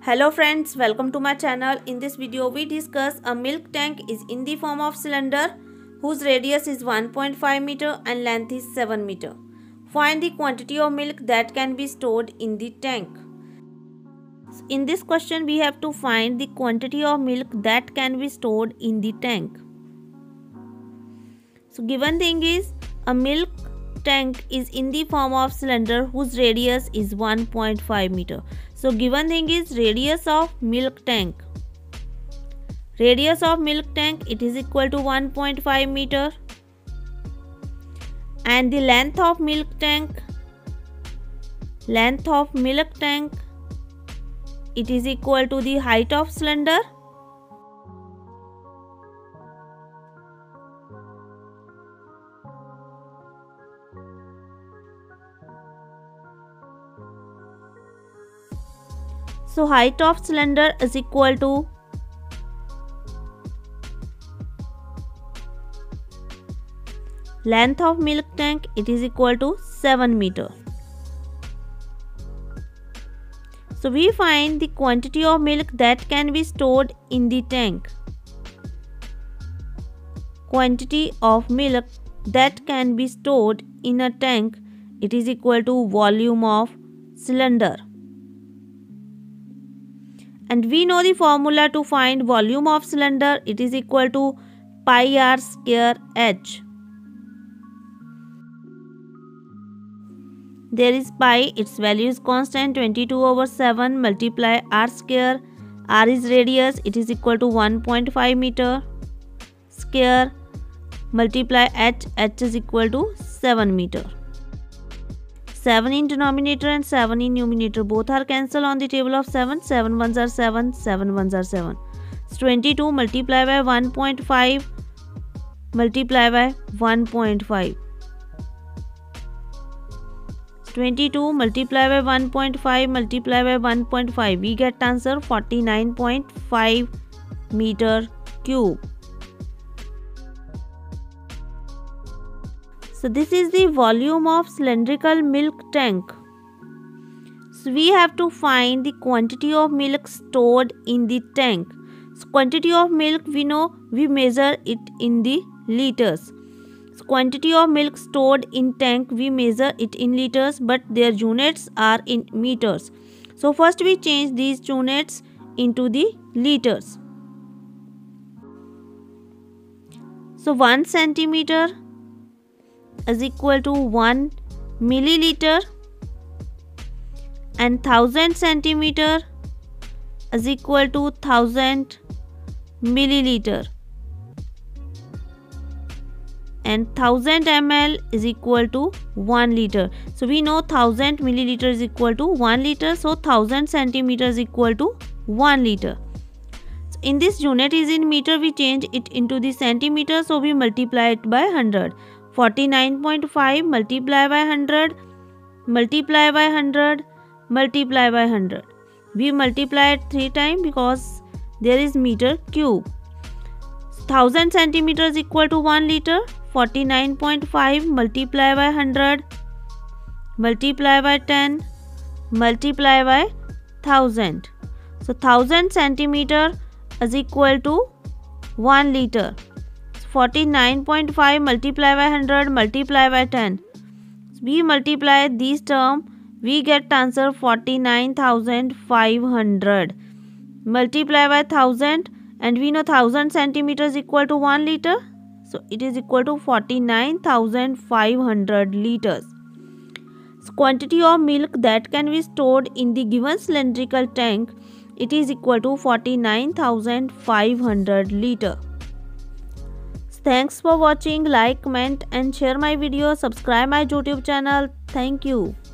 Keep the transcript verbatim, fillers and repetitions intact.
Hello friends, welcome to my channel. In this video we discuss a milk tank is in the form of cylinder whose radius is one point five meter and length is seven meter. Find the quantity of milk that can be stored in the tank. In this question we have to find the quantity of milk that can be stored in the tank. So given thing is a milk tank is in the form of cylinder whose radius is one point five meter. So given thing is radius of milk tank. Radius of milk tank it is equal to one point five meter. And the length of milk tank. Length of milk tank it is equal to the height of cylinder. So height of cylinder is equal to length of milk tank it is equal to seven meter. So we find the quantity of milk that can be stored in the tank. Quantity of milk that can be stored in a tank it is equal to volume of cylinder. And we know the formula to find volume of cylinder it is equal to pi r square h. There is pi, its value is constant, twenty-two over seven multiply r square. R is radius, it is equal to one point five meter square multiply h, h is equal to seven meter. seven in denominator and seven in numerator both are cancelled on the table of seven. seven ones are seven, seven ones are seven. So twenty-two multiply by one point five multiply by one point five. twenty-two multiply by one point five multiply by one point five. We get answer forty-nine point five meter cube. So this is the volume of cylindrical milk tank. So we have to find the quantity of milk stored in the tank. So quantity of milk we know we measure it in the liters. So quantity of milk stored in tank we measure it in liters but their units are in meters. So first we change these units into the liters. So one centimeter is equal to one milliliter and thousand centimeter is equal to thousand milliliter and thousand ml is equal to one liter. So we know thousand milliliter is equal to one liter, so thousand centimeter is equal to one liter. So in this unit is in meter, we change it into the centimeter, so we multiply it by one hundred. forty-nine point five multiply by one hundred multiply by one hundred multiply by one hundred. We multiply it three times because there is meter cube. one thousand centimeter is equal to one liter. forty-nine point five multiply by one hundred multiply by ten multiply by one thousand. So one thousand centimeter is equal to one liter. forty-nine point five multiply by one hundred multiply by ten. We multiply these terms, we get answer forty-nine thousand five hundred. Multiply by one thousand and we know one thousand centimeter is equal to one liter. So it is equal to forty-nine thousand five hundred liters. So quantity of milk that can be stored in the given cylindrical tank it is equal to forty-nine thousand five hundred liter. Thanks for watching. Like, comment and share my video. Subscribe my YouTube channel. Thank you.